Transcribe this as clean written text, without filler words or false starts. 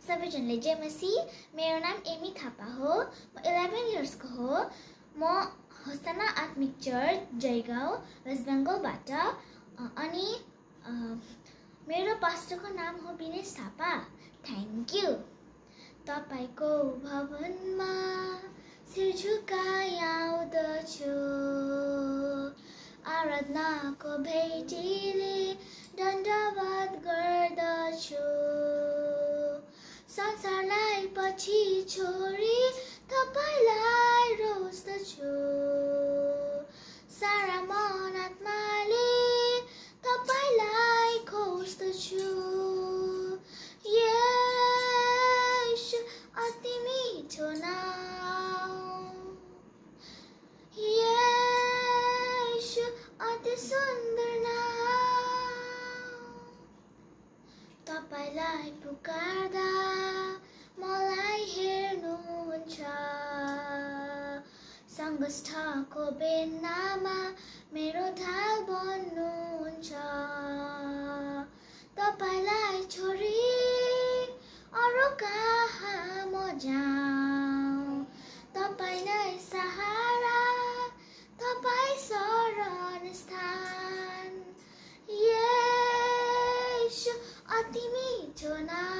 सबैजनाले जयमसी। मेरो नाम एमी थापा हो। म 11 इयर्सको हो। म होसना आत्मिक चर्च जयगाउँ वेस्ट बेङ्गलबाट। अनि मेरो पास्टरको नाम हो विनेश थापा। Thank you. तपाईको भवनमा शिर झुकाई आउँदछु, आराधनाको भेटीले दण्डवत गर्दछु। संसारलाई पछि छोडी तपाईलाई रोज्दछु, सारा मन आत्माले तपाईलाई खोज्दछु। येशू अति मिठो नाम, येशू अति सुन्दर नाम। तपाईलाई पुकार्दा मलाई हेर्नुहुन्छ, सङ्कष्टको बेलामा मेरो ढाल बन्नुहुन्छ। तपाईलाई छोडी अरू कहाँ म जाऊँ, तपाईँ नै सहारा, तपाईँ शरण स्थान। येशू अति मिठो नाम।